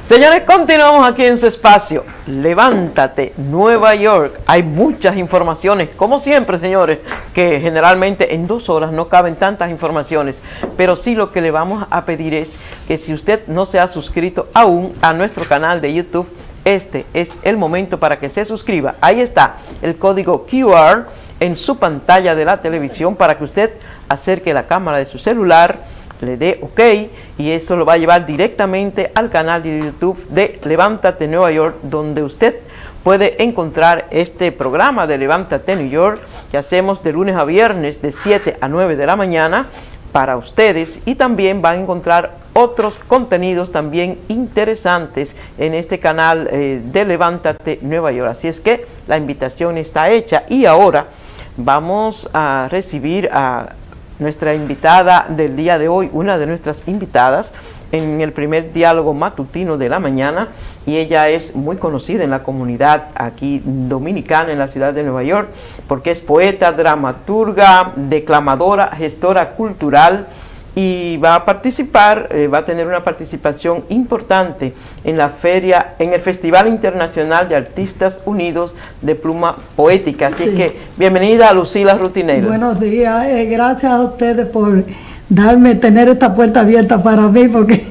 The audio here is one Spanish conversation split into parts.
Señores, continuamos aquí en su espacio. Levántate, Nueva York. Hay muchas informaciones, como siempre, señores, que generalmente en 2 horas no caben tantas informaciones. Pero sí lo que le vamos a pedir es que si usted no se ha suscrito aún a nuestro canal de YouTube, este es el momento para que se suscriba. Ahí está el código QR en su pantalla de la televisión para que usted acerque la cámara de su celular, le dé OK y eso lo va a llevar directamente al canal de YouTube de Levántate Nueva York, donde usted puede encontrar este programa de Levántate New York que hacemos de lunes a viernes de 7 a 9 de la mañana para ustedes, y también van a encontrar otros contenidos también interesantes en este canal de Levántate Nueva York. Así es que la invitación está hecha y ahora vamos a recibir a nuestra invitada del día de hoy, una de nuestras invitadas en el primer diálogo matutino de la mañana, y ella es muy conocida en la comunidad aquí dominicana en la ciudad de Nueva York, porque es poeta, dramaturga, declamadora, gestora cultural, y va a participar, va a tener una participación importante en la feria, en el Festival Internacional de Artistas Unidos de Pluma Poética. Así que bienvenida a Lucila Rutinelli. Buenos días, gracias a ustedes por tener esta puerta abierta para mí, porque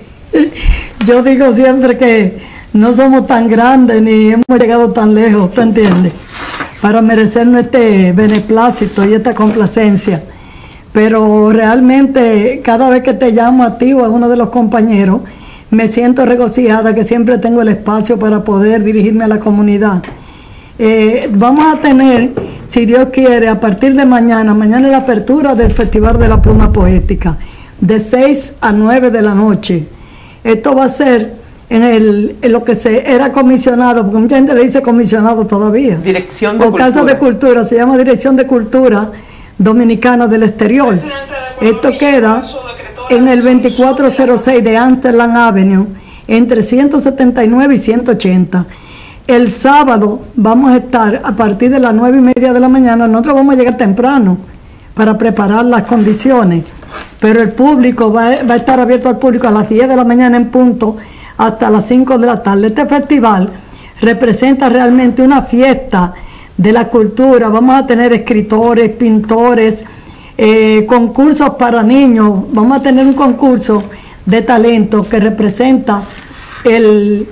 yo digo siempre que no somos tan grandes ni hemos llegado tan lejos, ¿tú entiendes? Para merecernos este beneplácito y esta complacencia. Pero realmente cada vez que te llamo a ti o a uno de los compañeros, me siento regocijada que siempre tengo el espacio para poder dirigirme a la comunidad. Vamos a tener, si Dios quiere, a partir de mañana es la apertura del Festival de la Pluma Poética, de 6 a 9 de la noche. Esto va a ser en lo que se era comisionado, porque mucha gente le dice comisionado todavía. Dirección de Cultura. O Casa de Cultura, se llama Dirección de Cultura Dominicana del Exterior. Esto queda en el 2406 de Amsterdam Avenue, entre 179 y 180. El sábado vamos a estar a partir de las 9:30 de la mañana. Nosotros vamos a llegar temprano para preparar las condiciones, pero el público va a estar abierto al público a las 10 de la mañana en punto hasta las 5 de la tarde. Este festival representa realmente una fiesta de la cultura. Vamos a tener escritores, pintores, concursos para niños. Vamos a tener un concurso de talento que representa el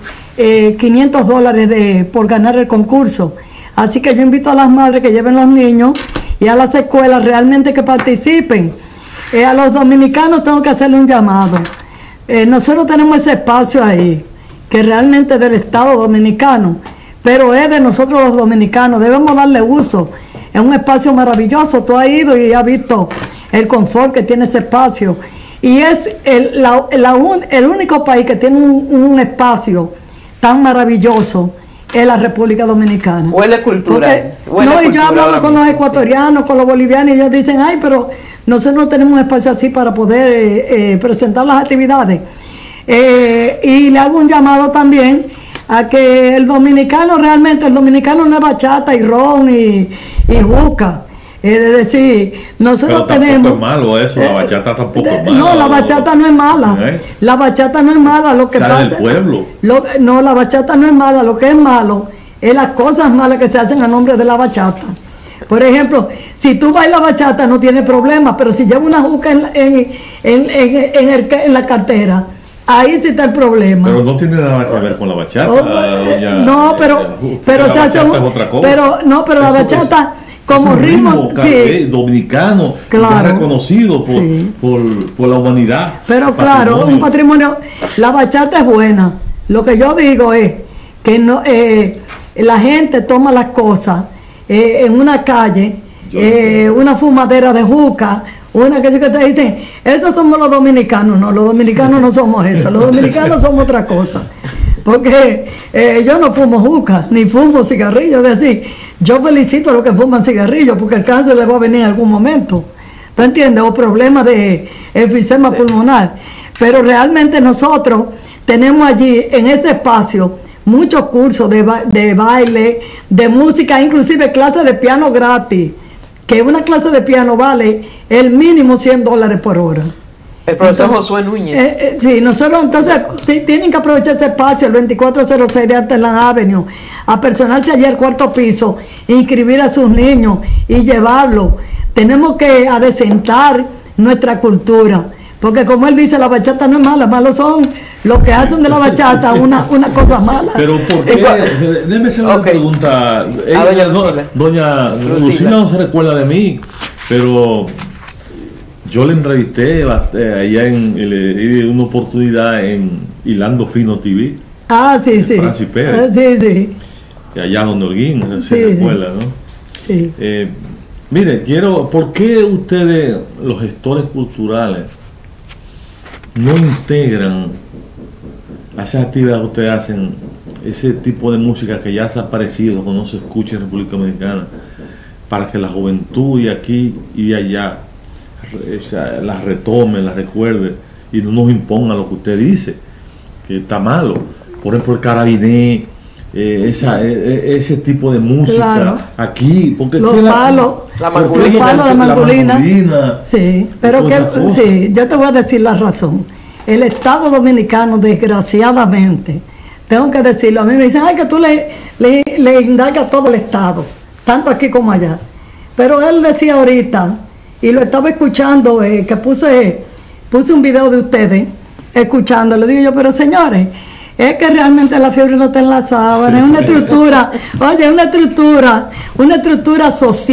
$500 por ganar el concurso. Así que yo invito a las madres que lleven los niños y a las escuelas realmente que participen. A los dominicanos tengo que hacerle un llamado. Nosotros tenemos ese espacio ahí, que realmente es del Estado Dominicano, pero es de nosotros los dominicanos, debemos darle uso. Es un espacio maravilloso, tú has ido y has visto el confort que tiene ese espacio. Y es el único país que tiene un espacio tan maravilloso, es la República Dominicana. Huele cultura. Y yo hablo con los ecuatorianos, con los bolivianos, y ellos dicen, ay, pero nosotros no tenemos un espacio así para poder presentar las actividades. Y le hago un llamado también a que el dominicano no es bachata y ron y juca. Es decir, nosotros pero tenemos... es malo eso, la bachata tampoco es mala. No, la bachata no es mala. La bachata no es mala, lo que pasa... del pueblo. No, la bachata no es mala, lo que es malo es las cosas malas que se hacen a nombre de la bachata. Por ejemplo, si tú bailas bachata no tienes problema, pero si llevas una juca en la cartera, ahí sí está el problema. Pero no tiene nada que ver con la bachata. No, pero se hace otra cosa. Pero la bachata como ritmo dominicano, claro, reconocido por la humanidad. Pero claro, un patrimonio. La bachata es buena. Lo que yo digo es que no, la gente toma las cosas en una calle, una fumadera de juca. Una que te dicen, esos somos los dominicanos. No, los dominicanos no somos eso. Los dominicanos somos otra cosa. Porque yo no fumo juca, ni fumo cigarrillos. Es decir, yo felicito a los que fuman cigarrillos, porque el cáncer les va a venir en algún momento. ¿Tú entiendes? O problemas de enfisema pulmonar. Pero realmente nosotros tenemos allí, en este espacio, muchos cursos de baile, de música, inclusive clases de piano gratis. Que una clase de piano vale el mínimo $100 por hora. El profesor Entonces, Josué Núñez. Sí, nosotros entonces tienen que aprovechar ese espacio, el 2406 de Anteland Avenue, a personarse allí al cuarto piso, inscribir a sus niños y llevarlos. Tenemos que adecentar nuestra cultura, porque como él dice, la bachata no es mala, malos son los que hacen de la bachata una cosa mala. Pero ¿por qué? Déjeme hacer una pregunta. Doña Lucila no se recuerda de mí, pero yo le entrevisté allá le di una oportunidad en Hilando Fino TV. Ah, sí, sí. Francis Pérez. Sí, sí. Y allá Don Holguín, se recuerda, ¿no? Sí. Mire, ¿por qué ustedes, los gestores culturales, no integran a esas actividades que ustedes hacen, ese tipo de música que ya ha desaparecido, que no se escucha en República Dominicana, para que la juventud de aquí y de allá las retome, las recuerde y no nos imponga lo que usted dice, que está malo? Por ejemplo, el carabiné, ese tipo de música, claro, aquí, porque los palos, la mangolina. Sí, pero sí, yo te voy a decir la razón. El Estado Dominicano, desgraciadamente, tengo que decirlo, a mí me dicen, ay, que tú le indagas todo el Estado, tanto aquí como allá. Pero él decía ahorita, y lo estaba escuchando, que puse un video de ustedes, escuchando, le digo yo, pero señores, es que realmente la fiebre no está en la sábana, es una estructura, oye, una estructura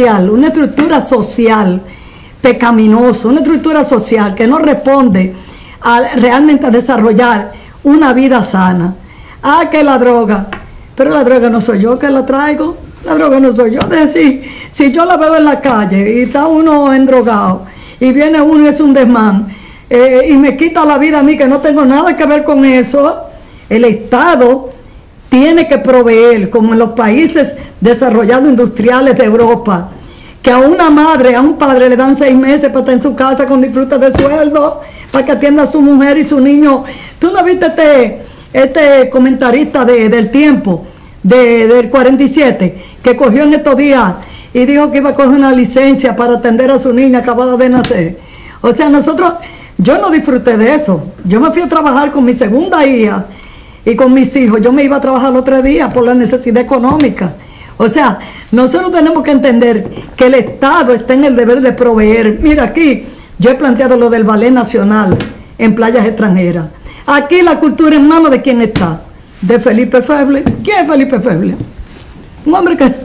social pecaminosa, una estructura social que no responde realmente a desarrollar una vida sana. Ah, que la droga, pero la droga no soy yo que la traigo, la droga no soy yo. Es decir, si yo la veo en la calle y está uno endrogado y viene uno y es un desmán y me quita la vida a mí que no tengo nada que ver con eso, el Estado tiene que proveer, como en los países desarrollados industriales de Europa, que a una madre, a un padre le dan 6 meses para estar en su casa con disfrute de sueldo, para que atienda a su mujer y su niño. ¿Tú no viste este comentarista del Tiempo, del 47, que cogió en estos días y dijo que iba a coger una licencia para atender a su niña acabada de nacer? O sea, yo no disfruté de eso. Yo me fui a trabajar con mi segunda hija y con mis hijos. Yo me iba a trabajar el otro día por la necesidad económica. O sea, nosotros tenemos que entender que el Estado está en el deber de proveer. Mira, aquí yo he planteado lo del ballet nacional en playas extranjeras. Aquí la cultura en manos de quién está. De Felipe Feble. ¿Quién es Felipe Feble? Un hombre que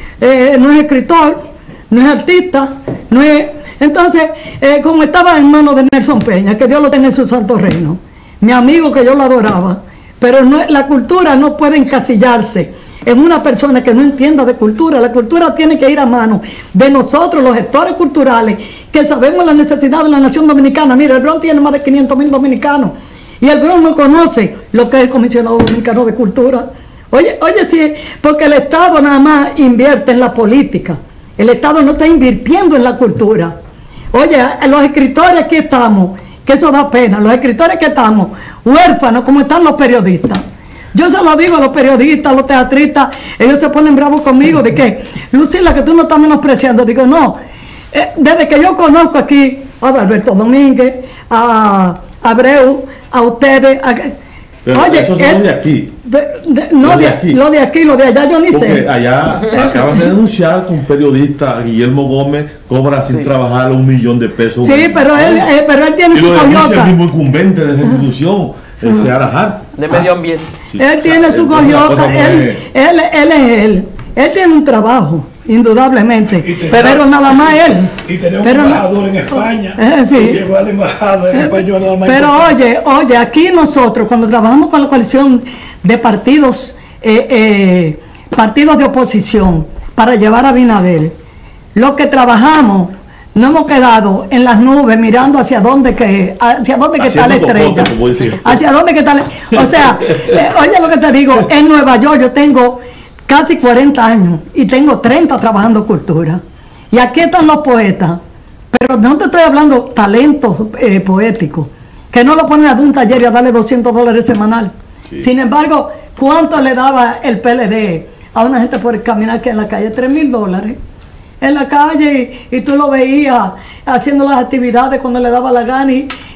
no es escritor, no es artista, no es... Entonces, como estaba en manos de Nelson Peña, que Dios lo tenga en su santo reino, mi amigo que yo lo adoraba, pero la cultura no puede encasillarse en una persona que no entienda de cultura. La cultura tiene que ir a mano de nosotros, los gestores culturales, que sabemos la necesidad de la nación dominicana. Mira, el Bronx tiene más de 500,000 dominicanos y el Bronx no conoce lo que es el Comisionado Dominicano de Cultura. Oye, sí, porque el Estado nada más invierte en la política. El Estado no está invirtiendo en la cultura. Oye, los escritores aquí estamos, que eso da pena, los escritores que estamos, huérfanos, como están los periodistas. Yo se lo digo a los periodistas, a los teatristas, ellos se ponen bravos conmigo, de que, Lucila, que tú no estás menospreciando. Digo, no, desde que yo conozco aquí a Alberto Domínguez, a Abreu, a ustedes, pero oye, eso no es de aquí. Lo de aquí, lo de allá yo ni sé. Allá acaban de denunciar que un periodista, Guillermo Gómez, cobra sin trabajar $1 millón de pesos. Sí, pero él tiene su coyota. El mismo incumbente de esa institución, el Seara Hart. De medio ambiente. Sí. Él tiene su coyota, él tiene un trabajo, indudablemente, pero nada más él. Y tenemos un embajador en España, sí. Y llegó al embajador español. Pero oye, aquí nosotros, cuando trabajamos con la coalición de partidos de oposición para llevar a Abinader, lo que trabajamos, no hemos quedado en las nubes mirando hacia dónde que está la estrella. Hacia dónde que está o sea, oye lo que te digo, en Nueva York yo tengo casi 40 años y tengo 30 trabajando cultura. Y aquí están los poetas, pero no te estoy hablando talentos poéticos, que no lo ponen a un taller y a darle $200 semanal. Sí. Sin embargo, ¿cuánto le daba el PLD a una gente por caminar que en la calle? $3,000 en la calle, y tú lo veías haciendo las actividades cuando le daba la gana, y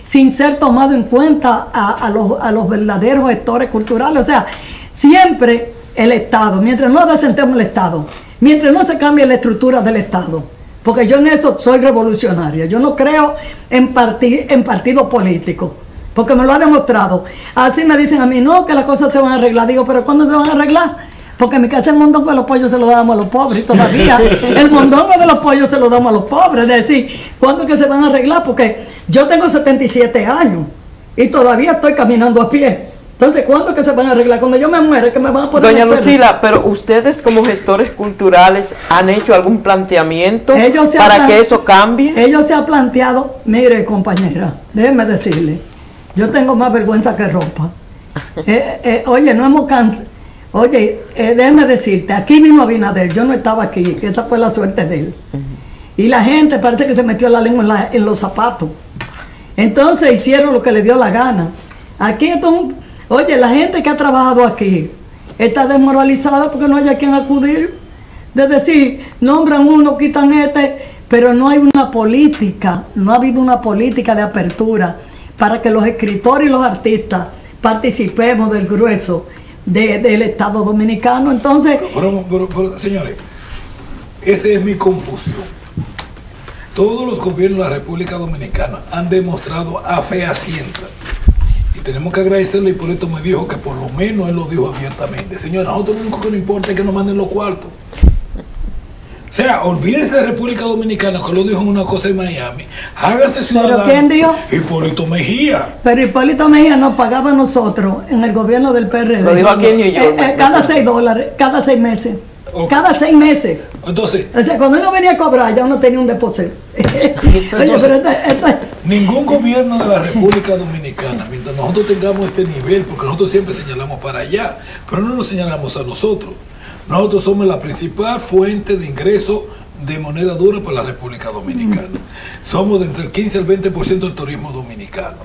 sin ser tomado en cuenta a los verdaderos gestores culturales. O sea, siempre el Estado, mientras no desentemos el Estado, mientras no se cambie la estructura del Estado, porque yo en eso soy revolucionaria, yo no creo en partidos políticos, porque me lo ha demostrado. Así me dicen a mí, no, que las cosas se van a arreglar. Digo, pero ¿cuándo se van a arreglar? Porque en mi casa el mondongo de los pollos se lo damos a los pobres, y todavía el mondongo de los pollos se lo damos a los pobres. Es decir, ¿cuándo es que se van a arreglar? Porque yo tengo 77 años y todavía estoy caminando a pie. Entonces, ¿cuándo es que se van a arreglar? Cuando yo me muera, que me van a poner... Doña Lucila, pero ustedes como gestores culturales han hecho algún planteamiento para que eso cambie. Ellos se han planteado, mire compañera, déjeme decirle, yo tengo más vergüenza que ropa. Oye, no hemos cansado. Oye, déjeme decirte, aquí vino Abinader, yo no estaba aquí, que esa fue la suerte de él. Y la gente parece que se metió la lengua en los zapatos. Entonces hicieron lo que le dio la gana. Aquí oye, la gente que ha trabajado aquí está desmoralizada porque no hay a quien acudir. Es decir, nombran uno, quitan pero no hay una política, no ha habido una política de apertura para que los escritores y los artistas participemos del grueso del Estado Dominicano. Entonces, pero, señores, esa es mi confusión. Todos los gobiernos de la República Dominicana han demostrado a fehaciente, y tenemos que agradecerle. Hipólito me dijo que por lo menos él lo dijo abiertamente: señor, a nosotros lo único que nos importa es que nos manden los cuartos. O sea, olvídense de República Dominicana, que lo dijo en una cosa en Miami. Háganse ciudadanos. ¿Pero quién dijo? Hipólito Mejía. Pero Hipólito Mejía nos pagaba a nosotros en el gobierno del PRD. Lo dijo aquí en New York. Cada $6, cada 6 meses. Okay. Cada 6 meses. Entonces, o sea, cuando uno venía a cobrar, ya uno tenía un depósito. Oye, pero ningún gobierno de la República Dominicana, mientras nosotros tengamos este nivel, porque nosotros siempre señalamos para allá, pero no nos señalamos a nosotros. Nosotros somos la principal fuente de ingreso de moneda dura para la República Dominicana. Somos de entre el 15 al 20% del turismo dominicano.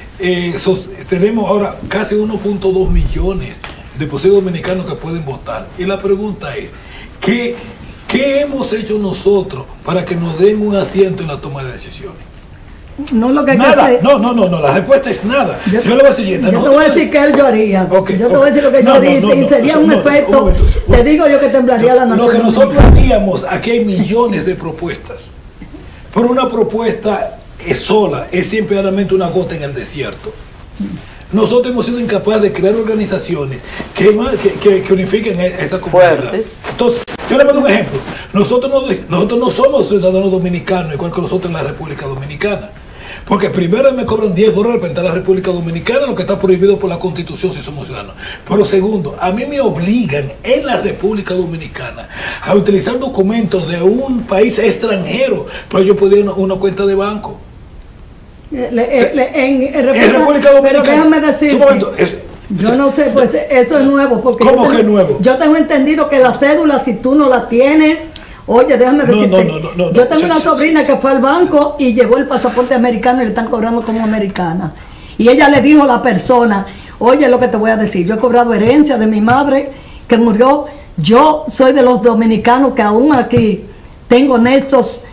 Tenemos ahora casi 1.2 millones de posibles dominicanos que pueden votar. Y la pregunta es, ¿qué hemos hecho nosotros para que nos den un asiento en la toma de decisiones? No lo que nada. No, la respuesta es nada. Yo le voy a decir, yo te voy a decir que yo haría. Okay, yo te voy a decir lo que yo haría y sería un efecto. Te digo yo que temblaría la nación. Lo que nosotros haríamos, aquí hay millones de propuestas. Pero una propuesta sola es simplemente una gota en el desierto. Nosotros hemos sido incapaces de crear organizaciones que unifiquen esa comunidad. Fuertes. Entonces, yo le voy a dar un ejemplo. Nosotros no somos ciudadanos dominicanos igual que nosotros en la República Dominicana. Porque primero me cobran $10 para entrar a la República Dominicana, lo que está prohibido por la Constitución si somos ciudadanos. Pero segundo, a mí me obligan en la República Dominicana a utilizar documentos de un país extranjero para yo poder una cuenta de banco. En República Dominicana. Pero déjame decirte, yo no sé, pues eso es nuevo. Porque ¿Cómo que es nuevo? Yo tengo entendido que la cédula, si tú no la tienes, oye, déjame decirte, yo tengo una sobrina que fue al banco y llevó el pasaporte americano y le están cobrando como americana. Y ella le dijo a la persona, oye, lo que te voy a decir, yo he cobrado herencia de mi madre que murió, yo soy de los dominicanos que aún aquí tengo nexos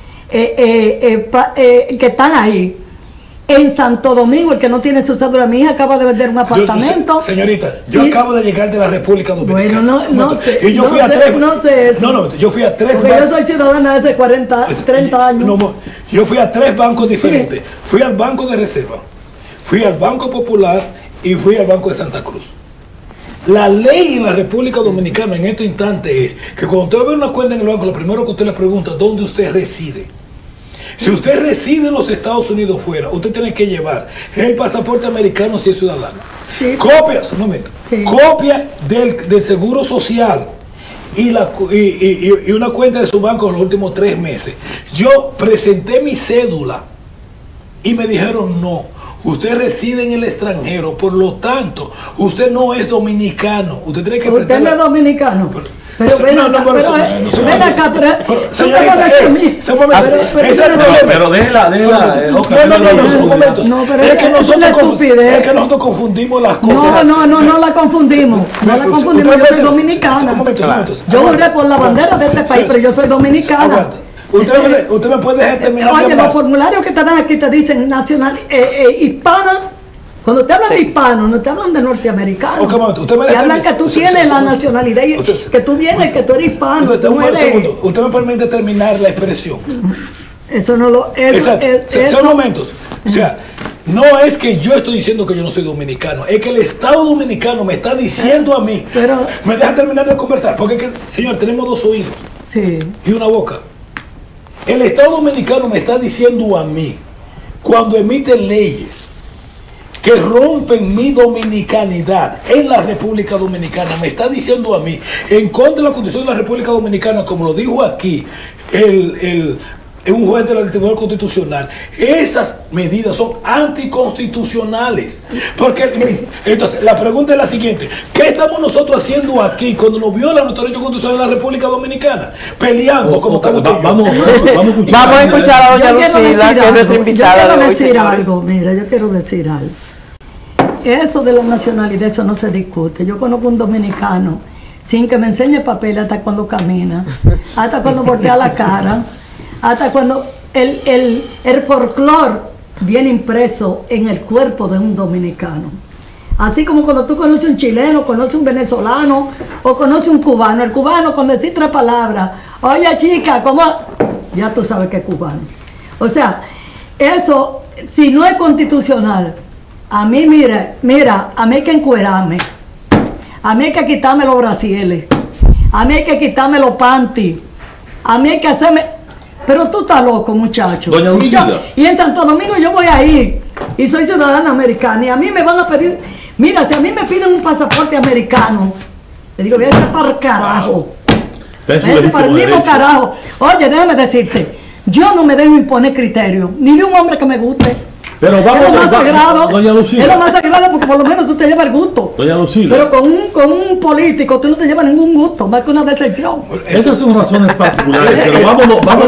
que están ahí. En Santo Domingo, el que no tiene su cédula, mi hija acaba de vender un apartamento. Señorita, yo acabo de llegar de la República Dominicana. Bueno, no sé. Y yo fui a tres. No sé eso. No, yo fui a tres. Porque yo soy ciudadana desde 30 años. No, yo fui a 3 bancos diferentes. Sí. Fui al Banco de Reserva, fui al Banco Popular y fui al Banco de Santa Cruz. La ley en la República Dominicana en este instante es que cuando usted abre una cuenta en el banco, lo primero que usted le pregunta es dónde usted reside. Si usted reside en los Estados Unidos fuera, usted tiene que llevar el pasaporte americano si es ciudadano. Sí. Copias, un momento. Sí. Copia del seguro social y una cuenta de su banco en los últimos 3 meses. Yo presenté mi cédula y me dijeron no. Usted reside en el extranjero, por lo tanto, usted no es dominicano. Usted tiene que ¿Usted no es dominicano? Pero ven acá, ven acá, pero déjela, no, pero es que nosotros confundimos las cosas. No la confundimos, yo soy dominicana. Yo juré por la bandera de este país, pero yo soy dominicana. Usted me puede dejar terminar. Oye, los formularios que te dan aquí te dicen nacional, hispana. Cuando te hablan de hispano, no te hablan de norteamericano. Te hablan que tú tienes la nacionalidad, que tú vienes, que tú eres hispano. Usted me permite terminar la expresión. Eso no lo... Son momentos. O sea, no es que yo estoy diciendo que yo no soy dominicano, es que el Estado dominicano me está diciendo a mí. Pero, me deja terminar de conversar, porque, señor, tenemos 2 oídos y una boca. El Estado dominicano me está diciendo a mí, cuando emiten leyes que rompen mi dominicanidad en la República Dominicana, me está diciendo a mí, en contra de la Constitución de la República Dominicana, como lo dijo aquí un juez del Tribunal Constitucional, esas medidas son anticonstitucionales. Porque entonces la pregunta es la siguiente: ¿qué estamos nosotros haciendo aquí cuando nos violan nuestro derecho constitucional en la República Dominicana? Peleando como estamos. Vamos a escuchar a doña Lucila, que es nuestra invitada. Yo quiero decir algo, mira, yo quiero decir algo. Eso de la nacionalidad, eso no se discute. Yo conozco un dominicano sin que me enseñe papel hasta cuando camina, hasta cuando voltea la cara, hasta cuando el folclore viene impreso en el cuerpo de un dominicano. Así como cuando tú conoces un chileno, conoces un venezolano o conoces un cubano. El cubano, cuando decís 3 palabras, oye chica, ¿cómo? Ya tú sabes que es cubano. O sea, eso, si no es constitucional, a mí, mira, a mí hay que encuerarme, a mí hay que quitarme los brasieles, a mí hay que quitarme los panties, a mí hay que hacerme... Pero tú estás loco, muchacho. Doña Lucila. Y en Santo Domingo yo voy a ir y soy ciudadana americana y a mí me van a pedir... Mira, si a mí me piden un pasaporte americano, le digo, voy a ir para el carajo. Vete para el mismo carajo. Oye, déjame decirte, yo no me dejo imponer criterio, ni de un hombre que me guste. Pero vamos, es lo más sagrado, doña Lucila. Es lo más sagrado porque por lo menos tú te llevas el gusto. Doña Lucila. Pero con un político tú no te llevas ningún gusto, más que una decepción. Esas son razones particulares, pero vamos a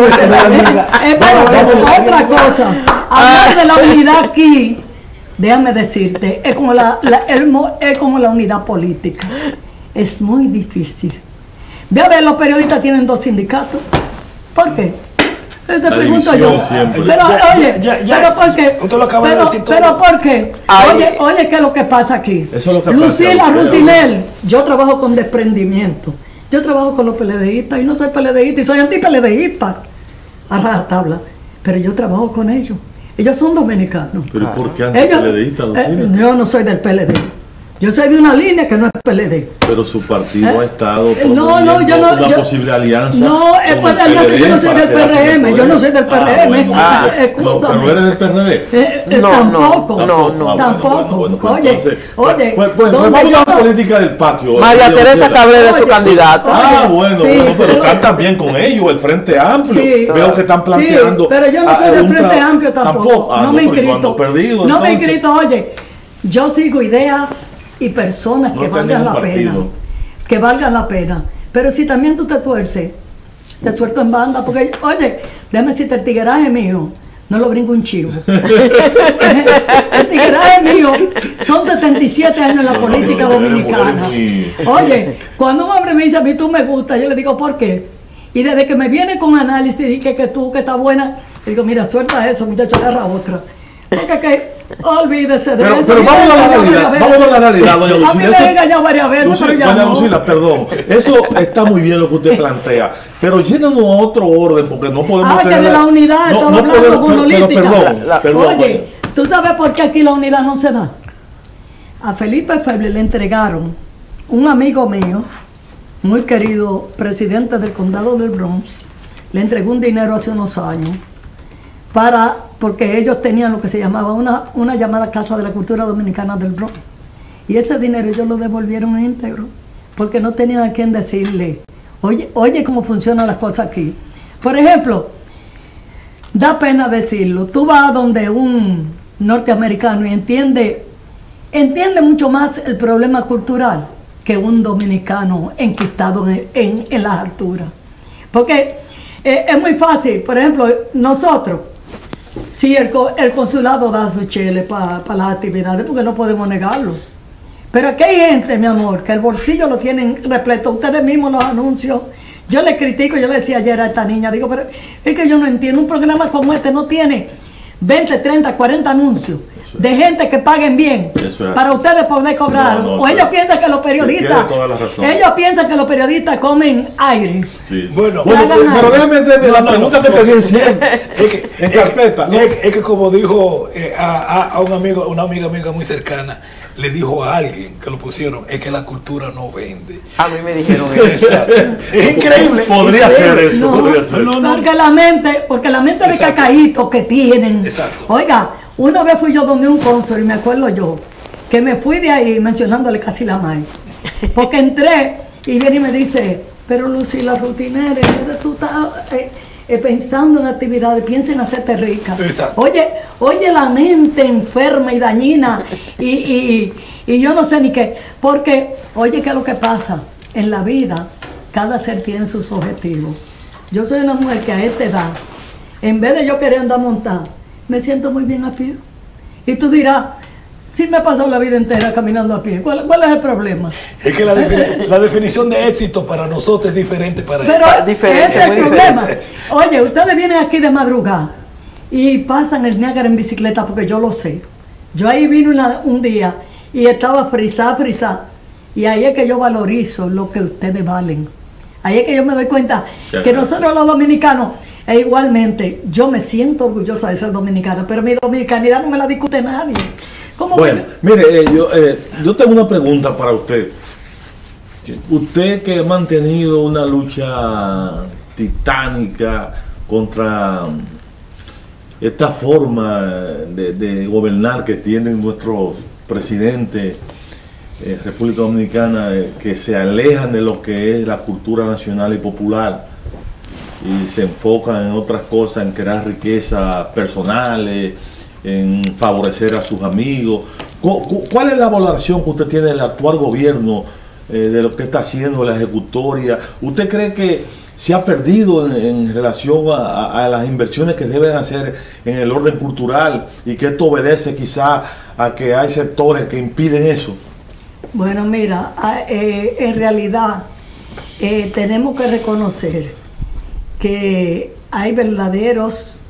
otra cosa. Hablar de la unidad aquí, déjame decirte, es como es como la unidad política. Es muy difícil. Ve a ver, los periodistas tienen 2 sindicatos. ¿Por qué? Te pregunto yo. Pero oye, pero ¿por qué? Usted lo acaba de decir todo. Pero ¿por qué? Oye, ¿qué es lo que pasa aquí? Eso es lo que Lucila Rutinel, yo trabajo con desprendimiento. Yo trabajo con los PLDistas y no soy PLDista y soy anti-PLDista. A rajatabla. Pero yo trabajo con ellos. Ellos son dominicanos. ¿Pero por qué anti-PLDista, Lucila? Yo no soy del PLD. Yo soy de una línea que no es PLD. Pero su partido ha estado no, yo no, una posible alianza. No, es por alianza, yo no soy del PRM, yo no soy del PRM. No, pero eres del PRD. Tampoco. Oye, vamos a la política del patio. María Teresa Cabrera es su candidata. Bueno, pero están también con ellos, el Frente Amplio. Veo que están planteando. Pero yo no soy del Frente Amplio tampoco. No me inscrito. No me inscrito, oye, yo sigo ideas y personas que valgan la pena, que valgan la pena. Pero si también tú te tuerces, te suelto en banda, porque, oye, déjame decirte, el tigueraje mío no lo brinco un chivo. El tigueraje mío son 77 años en la política dominicana. Oye, cuando un hombre me dice a mí, tú me gustas, yo le digo, ¿por qué? Y desde que me viene con análisis y que tú, que estás buena, le digo, mira, suelta eso, muchacho, agarra otra. Porque olvídese de eso. Pero vamos a la realidad, doña Lucila. A mí me he engañado varias veces, pero ya doña no. Lucila, perdón. Eso está muy bien lo que usted plantea. Pero llénanos a otro orden, porque no podemos tener... que de la unidad, estamos hablando monolítica. Perdón. Oye, ¿tú sabes por qué aquí la unidad no se da? A Felipe Feble le entregaron un amigo mío, muy querido presidente del condado del Bronx, le entregó un dinero hace unos años porque ellos tenían lo que se llamaba una llamada Casa de la Cultura Dominicana del Bronx. Y ese dinero ellos lo devolvieron íntegro, porque no tenían a quién decirle, oye cómo funcionan las cosas aquí. Por ejemplo, da pena decirlo, tú vas donde un norteamericano y entiende mucho más el problema cultural que un dominicano enquistado en las alturas. Porque es muy fácil, por ejemplo, nosotros, si el consulado da su chele para las actividades, porque no podemos negarlo. Pero aquí hay gente, mi amor, que el bolsillo lo tienen repleto. Ustedes mismos los anuncios. Yo le critico, yo le decía ayer a esta niña, digo, pero es que yo no entiendo, un programa como este no tiene 20, 30, 40 anuncios de gente que paguen bien para ustedes poder cobrar. O ellos piensan que los periodistas, comen aire. Sí. Bueno, pero déjame entender la pregunta que te decía en carpeta. Es que como dijo a un amigo, una amiga muy cercana, le dijo a alguien que lo pusieron, es que la cultura no vende. A mí me dijeron eso. Es increíble. Podría ser eso. Porque la mente de cacaíto que tienen. Exacto. Oiga, una vez fui yo donde un cónsul y me acuerdo yo que me fui de ahí mencionándole casi la madre. Porque entré y viene y me dice, pero Lucy, la rutinera, en vez de tú estás pensando en actividades, piensa en hacerte rica. Exacto. Oye la mente enferma y dañina y yo no sé ni qué. Porque, oye, ¿qué es lo que pasa? En la vida, cada ser tiene sus objetivos. Yo soy una mujer que a esta edad, en vez de yo querer andar montada, me siento muy bien a pie. Y tú dirás, si me he pasado la vida entera caminando a pie, ¿cuál es el problema? Es que la definición de éxito para nosotros es diferente para Pero diferente, ese es el problema. Oye, ustedes vienen aquí de madrugada y pasan el Niágara en bicicleta, porque yo lo sé. Yo ahí vine un día y estaba frisada. Y ahí es que yo valorizo lo que ustedes valen. Ahí es que yo me doy cuenta que nosotros los dominicanos, e igualmente, yo me siento orgullosa de ser dominicana, pero mi dominicanidad no me la discute nadie. Bueno, mire, yo tengo una pregunta para usted. Usted que ha mantenido una lucha titánica contra esta forma de gobernar que tienen nuestros presidentes República Dominicana, que se alejan de lo que es la cultura nacional y popular y se enfocan en otras cosas, en crear riquezas personales, en favorecer a sus amigos. ¿Cuál es la valoración que usted tiene del actual gobierno, de lo que está haciendo la ejecutoria? ¿Usted cree que se ha perdido en relación a las inversiones que deben hacer en el orden cultural y que esto obedece quizá a que hay sectores que impiden eso? Bueno, mira, en realidad tenemos que reconocer que hay verdaderos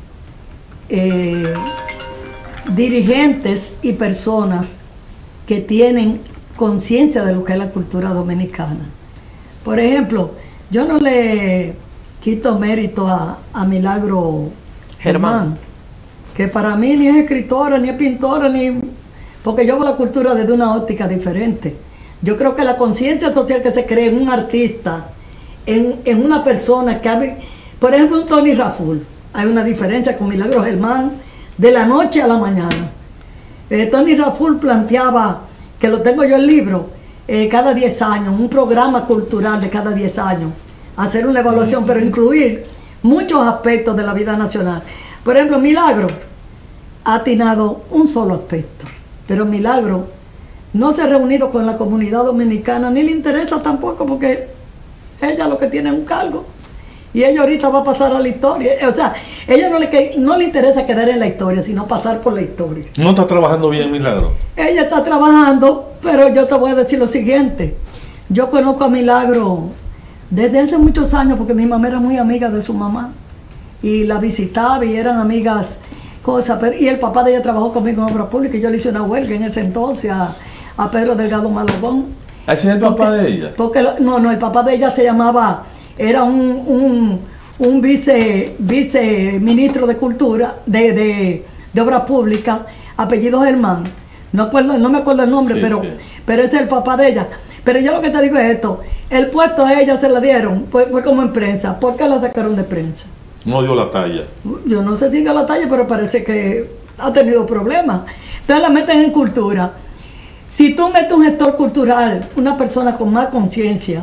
dirigentes y personas que tienen conciencia de lo que es la cultura dominicana. Por ejemplo, yo no le quito mérito a Milagro Germán, que para mí ni es escritora, ni es pintora, porque yo veo la cultura desde una óptica diferente. Yo creo que la conciencia social que se cree en un artista, en una persona que por ejemplo, un Tony Raful, hay una diferencia con Milagro Germán de la noche a la mañana. Tony Raful planteaba, que lo tengo yo en el libro, cada 10 años, un programa cultural de cada 10 años, hacer una evaluación, pero incluir muchos aspectos de la vida nacional. Por ejemplo, Milagro ha atinado un solo aspecto, pero Milagro no se ha reunido con la comunidad dominicana, ni le interesa tampoco, porque ella lo que tiene es un cargo. Y ella ahorita va a pasar a la historia. O sea, ella no le interesa quedar en la historia, sino pasar por la historia. ¿No está trabajando bien, Milagro? Ella está trabajando, pero yo te voy a decir lo siguiente. Yo conozco a Milagro desde hace muchos años, porque mi mamá era muy amiga de su mamá. Y la visitaba y eran amigas, cosas. Y el papá de ella trabajó conmigo en obra pública y yo le hice una huelga en ese entonces a Pedro Delgado Malagón. ¿Ese es el papá de ella? Porque no, el papá de ella se llamaba... Era un viceministro de Cultura, de Obras Públicas, apellido Germán. No me acuerdo el nombre, pero ese es el papá de ella. Pero yo lo que te digo es esto: el puesto a ella se la dieron, fue como en prensa. ¿Por qué la sacaron de prensa? No dio la talla. Yo no sé si dio la talla, pero parece que ha tenido problemas. Entonces la meten en cultura. Si tú metes un gestor cultural, una persona con más conciencia,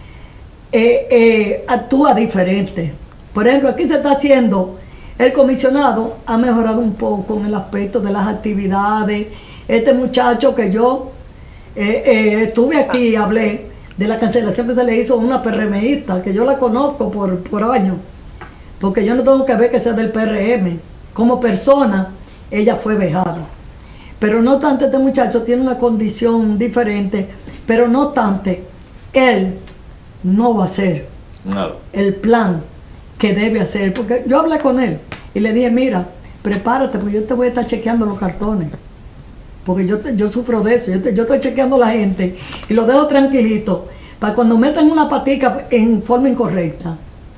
actúa diferente. Por ejemplo, aquí se está haciendo, el comisionado ha mejorado un poco en el aspecto de las actividades. Este muchacho que yo estuve aquí y hablé de la cancelación que se le hizo a una PRMista, que yo la conozco por años, porque yo no tengo que ver que sea del PRM. Como persona, ella fue vejada. Pero no obstante, este muchacho tiene una condición diferente, pero no obstante, él no va a ser Nada. el plan que debe hacer. Porque yo hablé con él y le dije, mira, prepárate, porque yo te voy a estar chequeando los cartones. Porque yo sufro de eso. Yo estoy chequeando a la gente y lo dejo tranquilito para cuando metan una patica en forma incorrecta.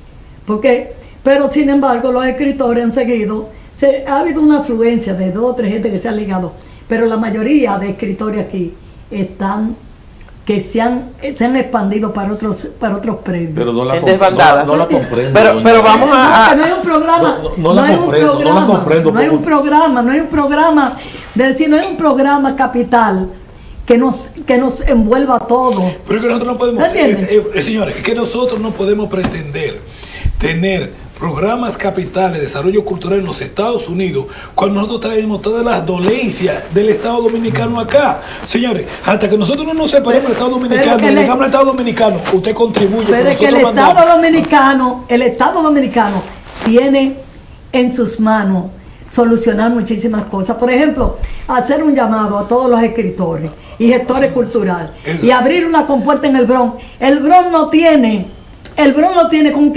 Pero sin embargo, los escritores han seguido. Ha habido una afluencia de 2 o 3 gente que se ha ligado, pero la mayoría de escritores aquí están que se han expandido para otros premios. Pero no la, En desbandadas. no la comprendo. Pero vamos a... No hay un programa. No la comprendo. No hay un programa. De decir, no hay un programa capital que nos envuelva a todos. Pero es que nosotros no podemos, señores, es que nosotros no podemos pretender tener programas capitales de desarrollo cultural en los Estados Unidos cuando nosotros traemos todas las dolencias del Estado Dominicano acá. Señores, hasta que nosotros no nos separemos del Estado Dominicano y digamos al Estado Dominicano, usted contribuye. Pero es que el Estado Dominicano tiene en sus manos solucionar muchísimas cosas. Por ejemplo, hacer un llamado a todos los escritores y gestores culturales y abrir una compuerta en el Bronx. El Bronx no tiene con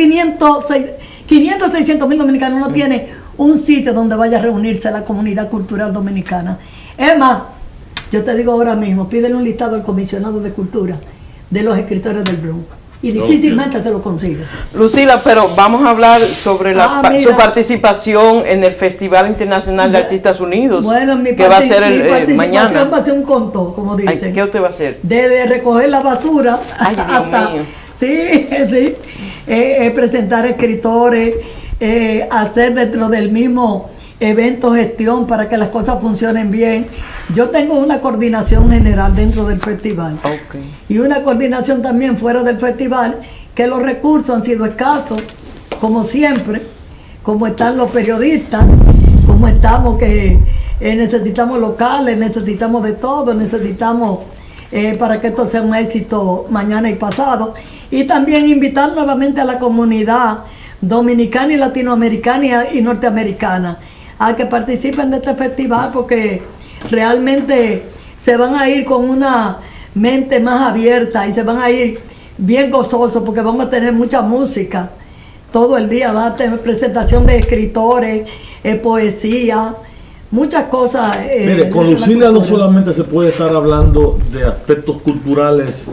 600 mil dominicanos, no tiene un sitio donde vaya a reunirse la comunidad cultural dominicana. Es más, yo te digo ahora mismo, pídele un listado al comisionado de cultura de los escritores del Bronx y difícilmente te lo consigue. Lucila, pero vamos a hablar sobre su participación en el Festival Internacional de Artistas Unidos, bueno, que va a ser mañana. Va a ser un contó, como dicen. Ay, ¿qué usted va a hacer? De recoger la basura. Ay, Dios mío. Sí, presentar escritores, hacer dentro del mismo evento gestión para que las cosas funcionen bien. Yo tengo una coordinación general dentro del festival y una coordinación también fuera del festival, que los recursos han sido escasos, como siempre, como están los periodistas, como estamos que necesitamos locales, necesitamos de todo, necesitamos para que esto sea un éxito mañana y pasado. Y también invitar nuevamente a la comunidad dominicana y latinoamericana y norteamericana a que participen de este festival, porque realmente se van a ir con una mente más abierta y se van a ir bien gozosos, porque vamos a tener mucha música todo el día, va a tener presentación de escritores, poesía, muchas cosas. Mire, con Lucila no solamente se puede estar hablando de aspectos culturales,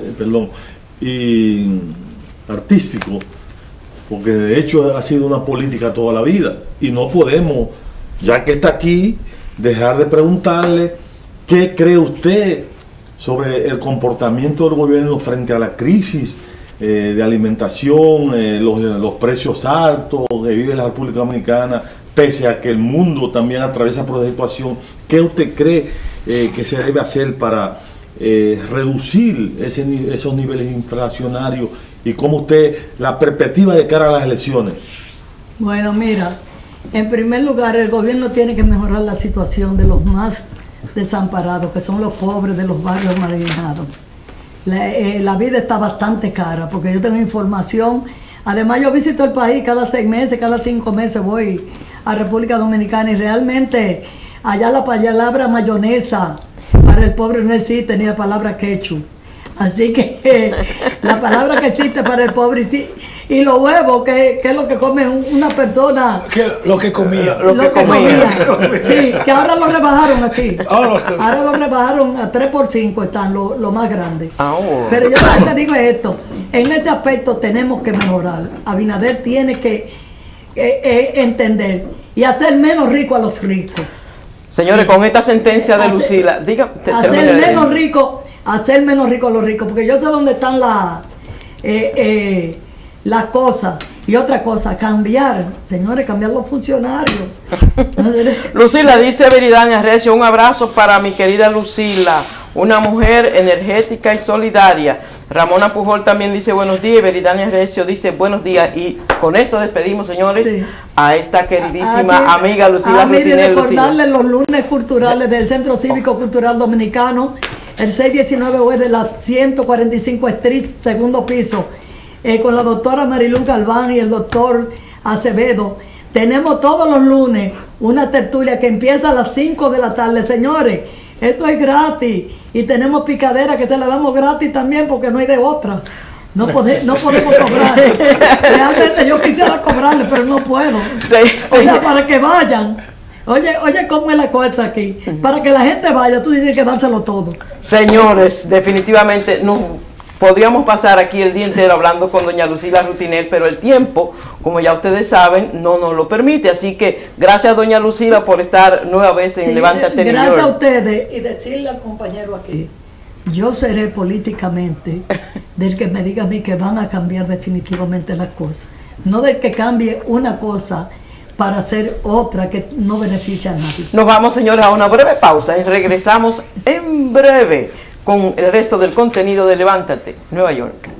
y artísticos, porque de hecho ha sido una política toda la vida, y no podemos, ya que está aquí, dejar de preguntarle qué cree usted sobre el comportamiento del gobierno frente a la crisis de alimentación, los precios altos que vive la República Dominicana, pese a que el mundo también atraviesa por esa situación. ¿Qué usted cree que se debe hacer para reducir esos niveles inflacionarios, y cómo usted, la perspectiva de cara a las elecciones? Bueno, mira, en primer lugar, el gobierno tiene que mejorar la situación de los más desamparados, que son los pobres de los barrios marginados. La vida está bastante cara, porque yo tengo información. Además, yo visito el país cada 6 meses, cada 5 meses voy a República Dominicana, y realmente allá la palabra mayonesa para el pobre no existe, ni la palabra ketchup. Así que la palabra que existe para el pobre, sí. Y los huevos, que es lo que come una persona. Lo que comía. Lo que comía. Sí, que ahora lo rebajaron aquí. Ahora lo rebajaron a 3 por 5, están lo más grandes. Pero yo lo que te digo es esto: en ese aspecto tenemos que mejorar. Abinader tiene que entender y hacer menos rico a los ricos. Señores, con esta sentencia de Lucila, hacer menos rico a los ricos, porque yo sé dónde están las cosas. Y otra cosa, cambiar los funcionarios. Lucila, dice Veridania Recio, un abrazo para mi querida Lucila, una mujer energética y solidaria. Ramona Pujol también dice buenos días, y Veridania Recio dice buenos días. Y con esto despedimos, señores, a esta queridísima amiga Lucila Rutinel. Recordarles los lunes culturales del Centro Cívico Cultural Dominicano, el 619 web de la 145 Street, segundo piso, con la doctora Marilú Galván y el doctor Acevedo. Tenemos todos los lunes una tertulia que empieza a las 5 de la tarde, señores. Esto es gratis, y tenemos picadera que se la damos gratis también, porque no hay de otra. No podemos cobrar. Realmente yo quisiera cobrarle, pero no puedo. Sí, O sea, para que vayan. Oye, cómo es la cosa aquí. Para que la gente vaya, tú tienes que dárselo todo. Señores, definitivamente no podríamos pasar aquí el día entero hablando con doña Lucila Rutinel, pero el tiempo, como ya ustedes saben, no nos lo permite. Así que gracias, doña Lucila, por estar nueva vez en Levántate New York. Gracias a ustedes, y decirle al compañero aquí, yo seré políticamente del que me diga a mí que van a cambiar definitivamente las cosas, no del que cambie una cosa para hacer otra que no beneficia a nadie. Nos vamos, señores, a una breve pausa y regresamos en breve con el resto del contenido de Levántate Nueva York.